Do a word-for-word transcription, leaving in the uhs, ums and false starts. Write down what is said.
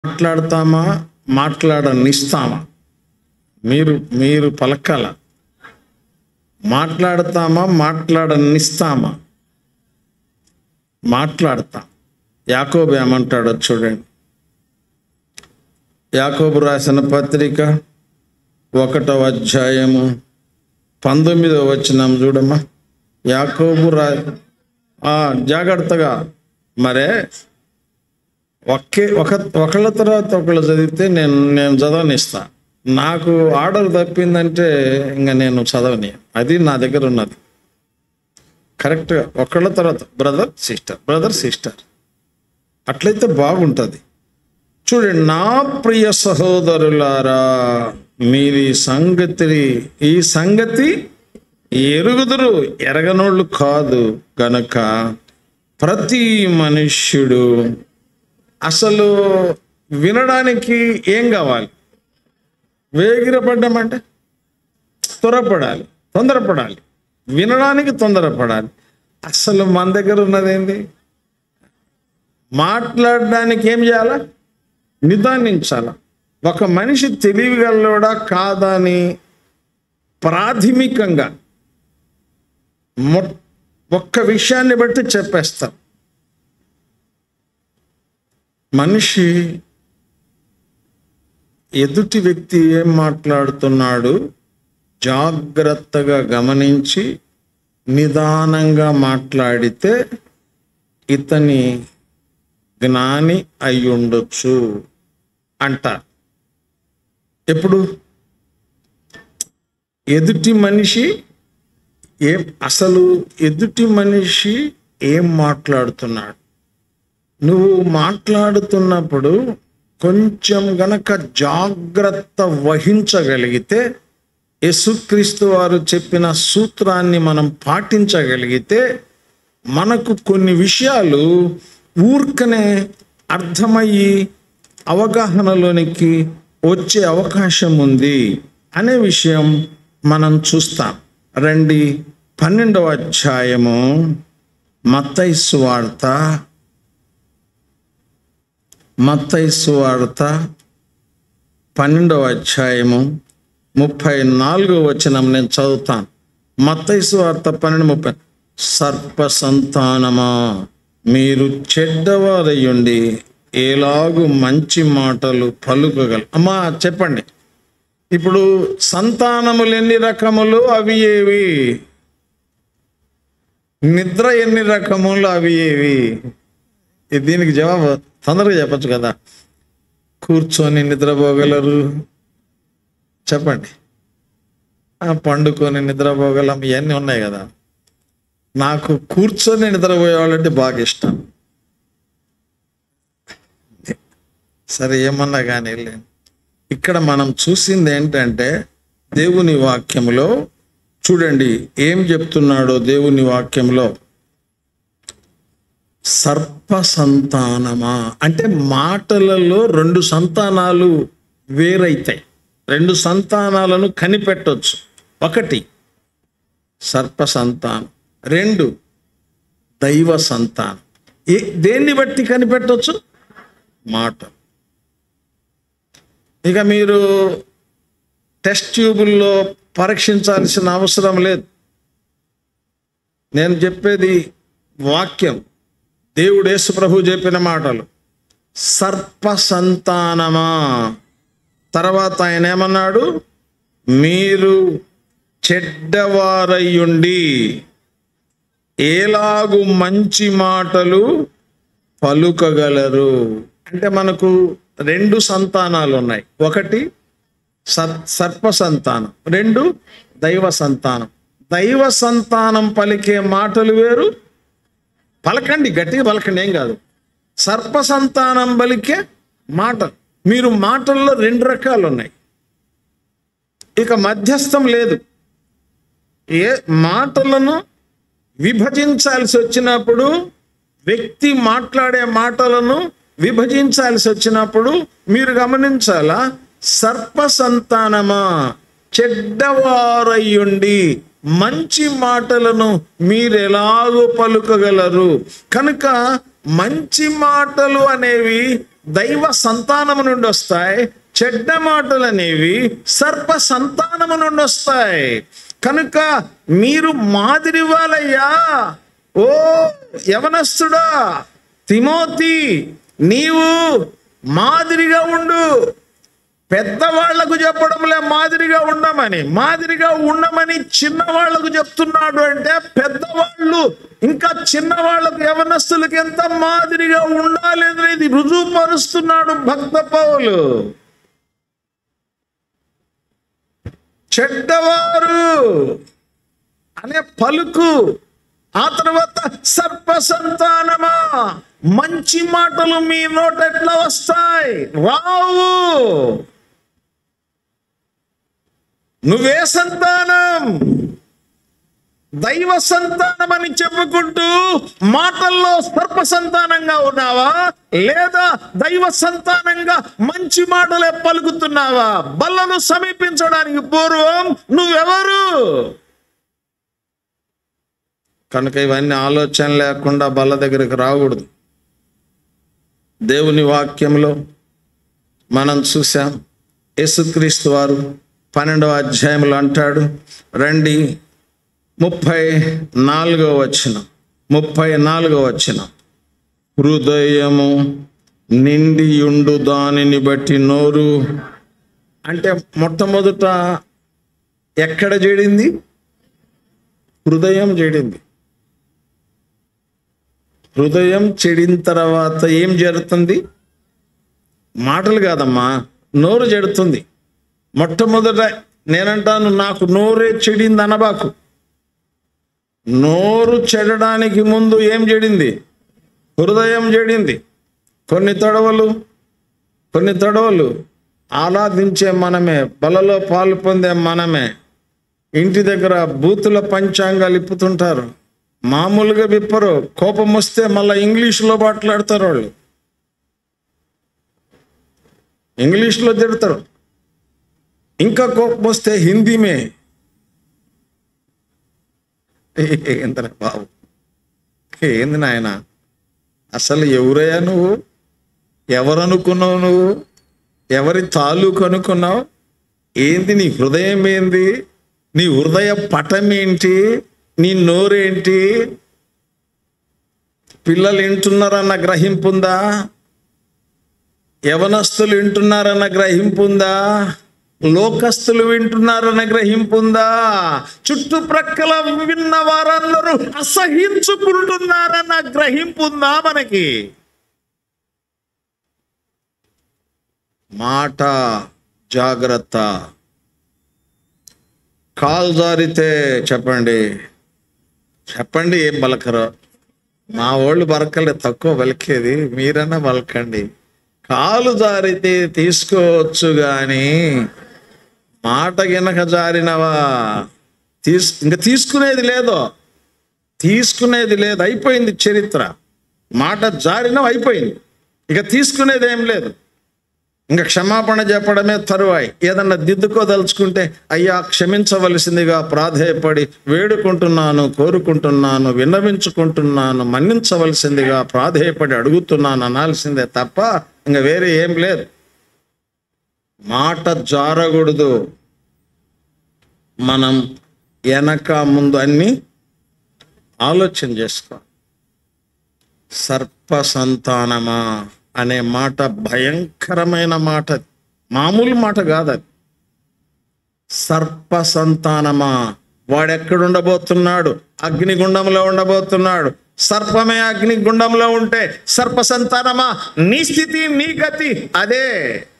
మాట్లాడతామా మాట్లాడనిస్తామా? మీరు మీరు పలకాల. మాట్లాడతామా మాట్లాడనిస్తామా? మాట్లాడతాం. యాకోబు ఏమంటాడో చూడండి. యాకోబు రాసిన పత్రిక ఒకటవ అధ్యాయము పంతొమ్మిదవ వచనం చూడమ్మా. యాకోబు రా జాగ్రత్తగా మరే ఒకే ఒక ఒకళ్ళ తర్వాత ఒకళ్ళు చదివితే నేను నేను చదవనిస్తా. నాకు ఆర్డర్ తప్పిందంటే ఇంకా నేను చదవని. అది నా దగ్గర ఉన్నది. కరెక్ట్గా ఒకళ్ళ తర్వాత బ్రదర్ సిస్టర్ బ్రదర్ సిస్టర్ అట్లయితే బాగుంటుంది. చూడండి, నా ప్రియ సహోదరులారా, మీరు ఈ సంగతి ఈ సంగతి ఎరుగుదురు, ఎరగనోళ్ళు కాదు గనక ప్రతి మనుష్యుడు అసలు వినడానికి ఏం కావాలి? వేగిరపడ్డామంటే త్వరపడాలి, తొందరపడాలి. వినడానికి తొందరపడాలి. అసలు మన దగ్గర ఉన్నదేంటి? మాట్లాడడానికి ఏం చేయాలా? నిదానించాలా. ఒక మనిషి తెలివిగలడా కాదా అని ప్రాథమికంగా మొ ఒక్క విషయాన్ని బట్టి చెప్పేస్తాం. మనిషి ఎదుటి వ్యక్తి ఏం మాట్లాడుతున్నాడు జాగ్రత్తగా గమనించి నిదానంగా మాట్లాడితే ఇతని జ్ఞాని అయి ఉండొచ్చు అంటారు. ఎప్పుడు ఎదుటి మనిషి ఏం అసలు ఎదుటి మనిషి ఏం మాట్లాడుతున్నాడు, నువ్వు మాట్లాడుతున్నప్పుడు కొంచెం గనక జాగ్రత్త వహించగలిగితే, యేసుక్రీస్తు వారు చెప్పిన సూత్రాన్ని మనం పాటించగలిగితే మనకు కొన్ని విషయాలు ఊర్కనే అర్థమయ్యి అవగాహనలోనికి వచ్చే అవకాశం ఉంది అనే విషయం మనం చూస్తాం. రండి, పన్నెండవ అధ్యాయము మత్తయి సువార్త మత్తయి సువార్త పన్నెండవ అధ్యాయము ముప్పై నాలుగో వచనం నేను చదువుతాను. మత్తయి సువార్త పన్నెండు ముప్పై. సర్ప సంతానమా, మీరు చెడ్డవారయ్యుండి ఎలాగు మంచి మాటలు పలుకగల. అమ్మా చెప్పండి, ఇప్పుడు సంతానములు ఎన్ని రకములు? అవి ఏవి? నిద్ర ఎన్ని రకములు? అవి ఏవి? దీనికి జవాబు తొందరగా చెప్పచ్చు కదా. కూర్చొని నిద్రపోగలరు, చెప్పండి. పండుకొని నిద్రపోగలం, ఇవన్నీ ఉన్నాయి కదా. నాకు కూర్చొని నిద్రపోయేవాళ్ళంటే బాగా ఇష్టం. సరే, ఏమన్నా కానీ ఇక్కడ మనం చూసింది ఏంటంటే దేవుని వాక్యంలో చూడండి ఏం చెప్తున్నాడో. దేవుని వాక్యంలో సర్ప సంతానమా అంటే మాటలలో రెండు సంతానాలు వేరైతాయి. రెండు సంతానాలను కనిపెట్టవచ్చు. ఒకటి సర్ప సంతానం, రెండు దైవ సంతానం. ఏ దేన్ని బట్టి కనిపెట్టవచ్చు? మాట. ఇక మీరు టెస్ట్ ట్యూబుల్లో పరీక్షించాల్సిన అవసరం లేదు. నేను చెప్పేది వాక్యం, దేవుడు యేసు ప్రభు చెప్పిన మాటలు. సర్ప సంతానమా, తర్వాత ఆయన ఏమన్నాడు? మీరు చెడ్డవారయ్యుండి ఎలాగు మంచి మాటలు పలుకగలరు. అంటే మనకు రెండు సంతానాలు ఉన్నాయి. ఒకటి సర్ సర్ప సంతానం, రెండు దైవ సంతానం. దైవ సంతానం పలికే మాటలు వేరు. పలకండి, గట్టిగా పలకండి, ఏం కాదు. సర్ప సంతానం పలికే మాటలు, మీరు మాటల్లో రెండు రకాలు ఉన్నాయి. ఇక మధ్యస్థం లేదు. ఏ మాటలను విభజించాల్సి వచ్చినప్పుడు, వ్యక్తి మాట్లాడే మాటలను విభజించాల్సి వచ్చినప్పుడు మీరు గమనించాలా, సర్ప సంతానమా, చెడ్డవారయ్యుండి మంచి మాటలను మీరెలాగో పలుకగలరు. కనుక మంచి మాటలు అనేవి దైవ సంతానము నుండి వస్తాయి, చెడ్డ మాటలు అనేవి సర్ప సంతానము నుండి వస్తాయి. కనుక మీరు మాదిరి వాళ్ళయ్యా. ఓ యవనస్తుడా తిమోతి, నీవు మాదిరిగా ఉండు. పెద్దవాళ్లకు చెప్పడంలే మాదిరిగా ఉండమని, మాదిరిగా ఉండమని చిన్నవాళ్లకు చెప్తున్నాడు. అంటే పెద్దవాళ్ళు ఇంకా చిన్నవాళ్లకు, యవనస్తులకు ఎంత మాదిరిగా ఉండాలి అనేది రుజువుపరుస్తున్నాడు భక్త పౌలు. చెడ్డవారు అనే పలుకు, ఆ తర్వాత సర్ప సంతానమా, మంచి మాటలు మీ నోట ఎట్లా వస్తాయి? రావు. నువ్వే సంతానం? దైవ సంతానం అని చెప్పుకుంటూ మాటల్లో సర్ప సంతానంగా ఉన్నావా, లేదా దైవ సంతానంగా మంచి మాటలే పలుకుతున్నావా? బల్లను సమీపించడానికి పూర్వం నువ్వెవరు? కనుక ఇవన్నీ ఆలోచన లేకుండా బల్ల దగ్గరికి రాకూడదు. దేవుని వాక్యంలో మనం చూసాం, యేసుక్రీస్తు వారు పన్నెండవ అధ్యాయంలో అంటాడు, రండి ముప్పై నాలుగో వచనం, ముప్పై నాలుగో వచనం, హృదయము నిండియుండు దానిని బట్టి నోరు. అంటే మొట్టమొదట ఎక్కడ చెడింది? హృదయం చెడింది. హృదయం చెడిన తర్వాత ఏం జరుగుతుంది? మాటలు కాదమ్మా, నోరు చెడుతుంది. మొట్టమొదట నేనంటాను, నాకు నోరే చెడింది అనబాకు. నోరు చెడడానికి ముందు ఏం చెడింది? హృదయం చెడింది. కొన్ని తడవలు కొన్ని తడవలు ఆరాధించే మనమే, బలలో పాలు పొందే మనమే, ఇంటి దగ్గర బూతుల పంచాంగాలు ఇప్పుతుంటారు. మామూలుగా విప్పరు. కోపం వస్తే మళ్ళీ ఇంగ్లీష్లో మాట్లాడతారు. వాళ్ళు ఇంగ్లీష్లో తిడతారు. ఇంకా కోపం వస్తే హిందీమే. ఏంటనే బాబు, ఏంది నాయన, అసలు ఎవరయ్యా నువ్వు? ఎవరనుకున్నావు నువ్వు? ఎవరి తాలూకు అనుకున్నావు? ఏంది నీ హృదయం? ఏంది నీ హృదయ పటం? ఏంటి నీ నోరేంటి? పిల్లలు వింటున్నారన్న గ్రహింపు ఉందా? యవనస్తులు వింటున్నారన్న గ్రహింపు ఉందా? లోకస్తులు వింటున్నారన్న గ్రహింపు ఉందా? చుట్టుప్రక్కల విన్న వారందరూ అసహించుకుంటున్నారన్న గ్రహింపు ఉందా మనకి? మాట జాగ్రత్త. కాలు జారితే చెప్పండి, చెప్పండి ఏం బలకరో. మా వాళ్ళు బలకలే, తక్కువ బలికేది, మీరన్నా బలకండి. కాలు జారితే తీసుకోవచ్చు కానీ మాట గినక జారినవా తీసు ఇంకా తీసుకునేది లేదో, తీసుకునేది లేదు. అయిపోయింది చరిత్ర. మాట జారినవి అయిపోయింది, ఇక తీసుకునేది ఏం లేదు. ఇంకా క్షమాపణ చెప్పడమే తరువాయి. ఏదన్నా దిద్దుకోదలుచుకుంటే అయ్యా క్షమించవలసిందిగా ప్రాధేయపడి వేడుకుంటున్నాను, కోరుకుంటున్నాను, విన్నవించుకుంటున్నాను, మన్నించవలసిందిగా ప్రాధేయపడి అడుగుతున్నాను అనాల్సిందే తప్ప ఇంకా వేరే ఏం లేదు. మాట జారకూడదు. మనం వెనక ముందు అన్ని ఆలోచన చేసుకో. సర్ప సంతానమా అనే మాట భయంకరమైన మాట, మామూలు మాట కాదు అది. సర్ప సంతానమా, వాడెక్కడుండబోతున్నాడు? అగ్నిగుండంలో ఉండబోతున్నాడు. సర్పమే అగ్నిగుండంలో ఉంటే సర్ప సంతానమా, నీ స్థితి నీ గతి అదే.